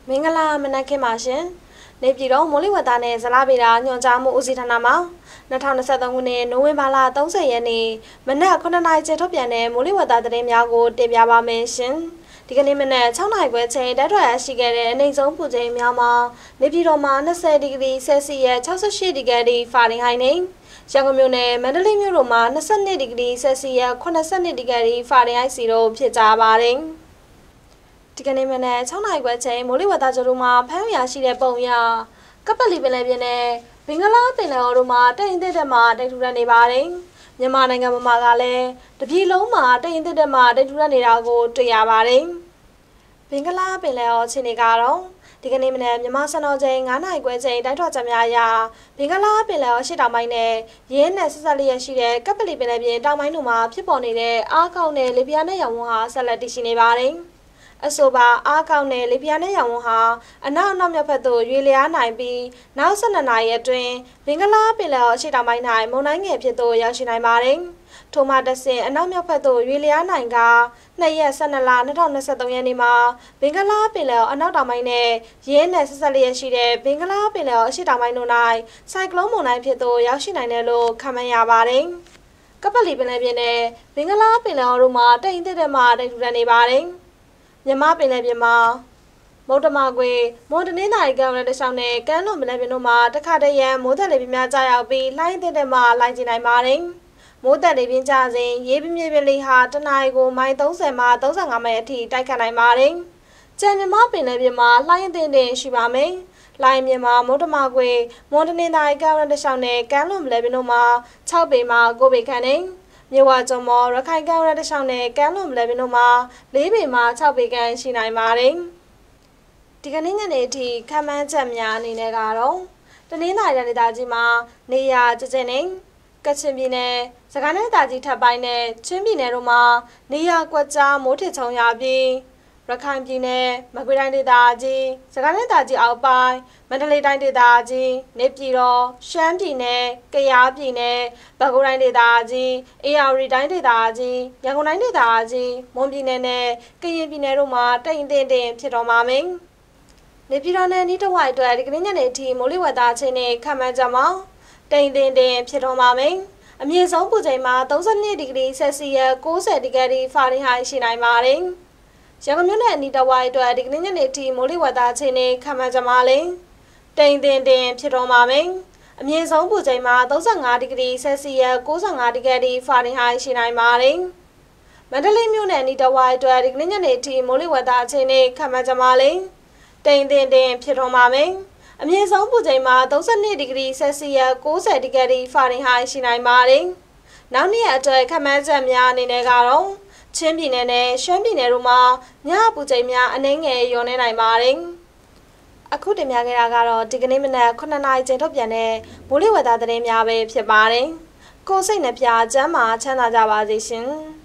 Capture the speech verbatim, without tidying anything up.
မင်္ဂလာမနက်ခင်းပါရှင်နေပြည်တော်မိုးလေဝသနဲ့ဇလားဗေဒညွှန်ကြားမှုဦးစီးဌာနမှ၂၀၂၃ခုနှစ်နိုဝင်ဘာလ၃၀ရက်နေ့မနက်9နာရီချိန်ထုတ်ပြန်တဲ့မိုးလေဝသသတင်းများကိုတင်ပြပါမယ်ရှင်ဒီကနေ့မနက်၆နာရီခွဲချိန်တက်ထွက်ရှိခဲ့တဲ့အနေဆုံးပူချိန်များမှာနေပြည်တော်မှာ၂၀ဒီဂရီဆယ်စီယပ်၆၈ဒီဂရီဖာရင်ဟိုက်နဲ့ရန်ကုန်မြို့နယ်မန္တလေးမြို့တို့မှာ၂၂ဒီဂရီဆယ်စီယပ်၈၂ဒီဂရီဖာရင်ဟိုက်စီတို့ဖြစ်ကြပါတယ်ဒီကနေ့မနက်၆နာရီခွဲချိန်မိုးလေဝသကြိုးမှာဖမ်းရရှိတဲ့ပုံရကပလီပင်လယ်ပြင်နဲ့ဘင်္ဂလားပင်လယ်အော်တို့မှာတိမ်တစ်တက်မှာတိမ်ထူထပ်နေပါတယ်မြန်မာနိုင်ငံမှာကလည်းတပြည်လုံးမှာတိမ်တစ်တက်မှာတိမ်ထူထပ်နေတာကိုတွေ့ရပါတယ်ဘင်္ဂလားပင်လယ်အော်ခြေနေကတော့ဒီကနေ့မနက်မြန်မာစံတော်ချိန်9နာရီခွဲချိန်တိုင်းထွာချက်များအရဘင်္ဂလားပင်လယ်အော်ရှေ့တောင်ပိုင်းနဲ့ရင်းနဲ့ဆက်ဆက်လျက်ရှိတဲ့ကပလီပင်လယ်ပြင်တောင်ပိုင်းတို့မှာဖြစ်ပေါ်နေတဲ့အားကောင်းတဲ့လေပြင်းနဲ့ရောင်ဝန်းဟာဆက်လက်တည်ရှိနေပါတယ်အဆိုပါအားကောင်းတဲ့လေပြင်းနဲ့ရောင်ဝန်းဟာအနောက်အနောက်မြောက်ဘက်သို့ရွေ့လျားနိုင်ပြီးနောက်၁၂နာရီအတွင်းဘင်္ဂလားပင်လယ်အော်ရှေ့တောင်ပိုင်း၌မုန်တိုင်းငယ်ဖြစ်သို့ရောက်ရှိနိုင်ပါတယ်။ထို့မှတဆင့်အနောက်မြောက်ဘက်သို့ရွေ့လျားနိုင်က၂ရက်၁၂လ၂၀၂၃ရက်နေ့မှာဘင်္ဂလားပင်လယ်အော်အနောက်တောင်ပိုင်းနဲ့ရင်းနဲ့ဆက်ဆက်လျက်ရှိတဲ့ဘင်္ဂလားပင်လယ်အော်အရှေ့တောင်ပိုင်းတို့၌ဆိုင်ကလုန်းမုန်တိုင်းဖြစ်သို့ရောက်ရှိနိုင်တယ်လို့ခန့်မှန်းရပါတယ်။ကပလီပင်လယ်ပြင်နဲ့ဘင်္ဂလားပင်လယ်အော်တို့မှာတိမ်တစ်တက်မှတိမ်ထူထပ်နေပါတယ်။မြန်မာပင်လယ်ပြင်မှာမုတ်တမကွေမွန်တနင်္သာရီကမ်းရိုးတန်းတစ်လျှောက်နဲ့ကမ်းလွန်ပင်လယ်ပြင်တို့မှာတခါတည်းရန်မိုးသက်လေပြင်းများကြာရောက်ပြီးလှိုင်းတဲ့တဲ့မှာလှိုင်းကျနိုင်ပါတယ်။မိုးသက်လေပြင်းကျစဉ်ရေပြင်းပြင်းလေးဟာတနအီကိုမိုင်၃၀မှ၃၅မိုင်အထိတိုက်ခတ်နိုင်ပါတယ်။ကြံမြန်မာပင်လယ်ပြင်မှာလှိုင်းတဲ့တဲ့ရှိပါမယ်။လှိုင်းမြင်မှာမုတ်တမကွေမွန်တနင်္သာရီကမ်းရိုးတန်းတစ်လျှောက်နဲ့ကမ်းလွန်ပင်လယ်ပြင်တို့မှာ၆ပေမှ၉ပေခန့်နဲ့မြေဝါကျုံမော်ရခိုင်ကမ်းရိုးတန်းတစ်လျှောက်နဲ့ကမ်းလွန်ပင်လယ်ပြင်တို့မှာ၄ပေမှ၆ပေခန့်ရှိနိုင်ပါတယ်။ဒီကနေ့ညနေအထိခန့်မှန်းချက်များအနေနဲ့ကတော့တနင်္သာရီတိုင်းဒေသကြီးမှာနေရာကျကျနဲ့ကချင်ပြည်နယ်စကိုင်းတိုင်းဒေသကြီးထပ်ပိုင်းနဲ့ချင်းပြည်နယ်တို့မှာနေရာကွက်ကြားမိုးထစ်ချုံရပြီးရခိုင်ပြည်နယ်မကွေးတိုင်းဒေသကြီးစကိုင်းတိုင်းဒေသကြီးအောက်ပိုင်းမန္တလေးတိုင်းဒေသကြီးနေပြည်တော်ရှမ်းပြည်နယ်ကယားပြည်နယ်ပဲခူးတိုင်းဒေသကြီးအေရဝတီတိုင်းဒေသကြီးရန်ကုန်တိုင်းဒေသကြီးမွန်ပြည်နယ်နဲ့ကရင်ပြည်နယ်တို့မှာတိမ်တင်တင်ဖြစ်တော်မှာမင်းနေပြည်တော်နဲ့နီးတဝိုက်အတွက်ဒီကနေ့ညနေအထိမိုးလေဝသချင်းနဲ့ခန့်မှန်းကြမှာတိမ်တင်တင်ဖြစ်တော်မှာမင်းအမြင့်ဆုံးပူချိန်မှာ၃၂ဒီဂရီဆယ်စီယပ်၉၀ဒီဂရီဖာရင်ဟိုက်ရှိနိုင်ပါတယ်ရန်ကုန်မြို့နယ်အနီးတဝိုက်အတွက်ဒီကနေ့ညနေအထိမိုးလေဝသချင်းနဲ့ခန့်မှန်းကြမှာလေတိမ်တင်တင်ဖြစ်တော်မှာမင်းအမြင့်ဆုံးပူချိန်မှာ၃၅ဒီဂရီဆယ်စီယပ်၉၅ဒီဂရီဖာရင်ဟိုက်ရှိနိုင်ပါတယ်မန္တလေးမြို့နယ်အနီးတဝိုက်အတွက်ဒီကနေ့ညနေအထိမိုးလေဝသချင်းနဲ့ခန့်မှန်းကြမှာလေတိမ်တင်တင်ဖြစ်တော်မှာမင်းအမြင့်ဆုံးပူချိန်မှာ၃၂ဒီဂရီဆယ်စီယပ်၉၀ဒီဂရီဖာရင်ဟိုက်ရှိနိုင်ပါတယ်နောက်နေ့အတွက်ခန့်မှန်းချက်များအနေနဲ့ကတော့ချင်းပြည်နယ်နဲ့ရှမ်းပြည်နယ်တို့မှာညပူချိန်များအနည်းငယ်လျော့နေနိုင်ပါတယ်။အခုတင်ပြခဲ့တာကတော့ဒီကနေ့မနက်9နာရီချိန်ထုတ်ပြန်တဲ့မိုးလေဝသသတင်းများပဲဖြစ်ပါတယ်။ကိုယ်စိတ်နှပြချမ်းသာချမ်းသာကြပါစေရှင်။